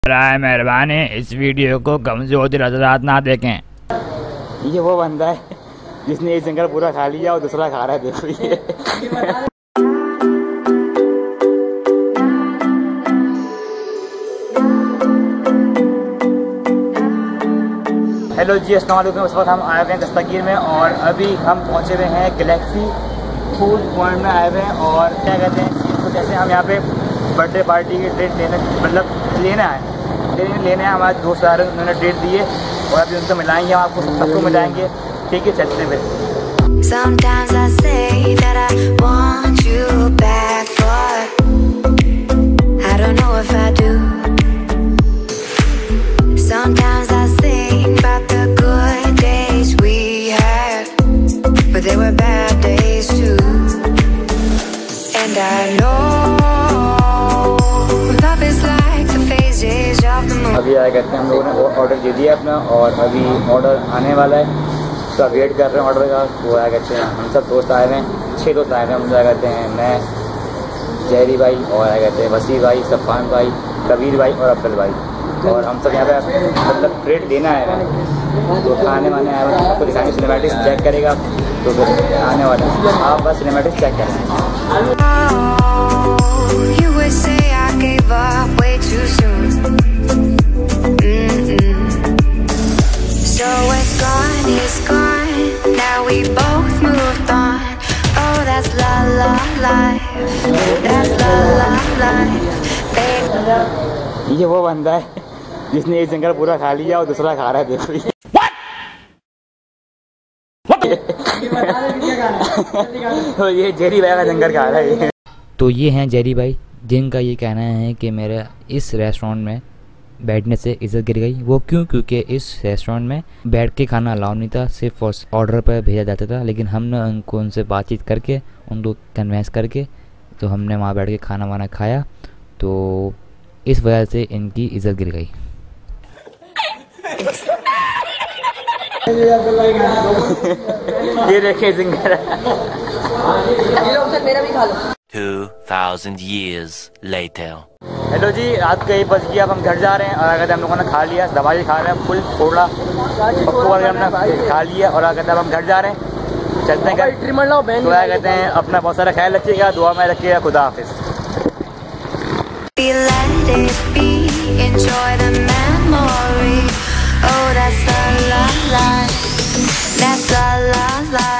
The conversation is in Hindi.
बराए मेहरबानी इस वीडियो को कमजोर हजरात ना देखें। ये वो बंदा है जिसने एक जंगल पूरा खा लिया और दूसरा खा रहा है। देखो ये हेलो जी, अस्सलाम वालेकुम। इस वक्त हम आए हुए हैं दस्तगीर में और अभी हम पहुंचे हुए हैं गैलेक्सी फूड पॉइंट में आए हुए हैं। और क्या कहते हैं, तो जैसे हम यहाँ पे बर्थडे पार्टी की डेट लेने लेना है हमारे दोस्त आ रहे हैं, उन्होंने डेट दी है और अभी उनको मिलाएंगे, हम आपको सबको मिलाएंगे। ठीक है, चलते हुए। Sometimes I say that I want you back, but I don't know if I do. Sometimes I think about the good days we had, but they were bad days too. And I know love is like the phases of the moon. अभी आया कहते हैं, हम लोगों ने ऑर्डर दे दिया अपना और अभी ऑर्डर आने वाला है, तो वेट कर रहे हैं ऑर्डर का। वो आया कहते हैं, हम सब दोस्त आए हुए हैं, 6 दोस्त आए हुए हैं। हम क्या कहते हैं, मैं, जहरी भाई और आया कहते हैं वसीर भाई, सफ़ान भाई, कबीर भाई और अब्दुल भाई। और हम सब यहाँ पे मतलब ट्रेड देना है, तो खाने वाने आए हैं, आपको दिखाएंगे। सिनेमैटिक्स चेक करेगा तो फिर आने वाले हैं, आप बस सिनेमैटिक्स चेक करें। So it's gone, it's gone. Now we both moved on. Oh, that's la la life. That's la la life. ये वो बंदा है जिसने एक जंगल पूरा खा लिया और दूसरा खा रहा है। देखो ये तो ये जेरी भाई का जंगल खा रहा है। तो ये हैं जेरी भाई, जिनका ये कहना है कि मेरा इस रेस्टोरेंट में बैठने से इज्जत गिर गई। वो क्यों? क्योंकि इस रेस्टोरेंट में बैठ के खाना अलाउ नहीं था, सिर्फ ऑर्डर पर भेजा जाता था। लेकिन हमने उनसे बातचीत करके, उनको कन्वेंस करके, तो हमने वहाँ बैठ के खाना वाना खाया, तो इस वजह से इनकी इज्जत गिर गई। ये देखिए जिंगर, मेरा भी खा लो। 2000 years later. हेलो जी, रात का 1 बज गया, अब हम घर जा रहे हैं। और अगर हम लोगों ने खा लिया, दवाई खा रहे हैं फुल थोड़ा पप्पू वाले हमने खा लिया। और अगर हम घर जा रहे हैं, चलते हैं घर। तो क्या कहते हैं, अपना बहुत सारा ख्याल रखिएगा, दुआ में रखिएगा। खुदा हाफिज़। Oh, that's la la la, that's la la la.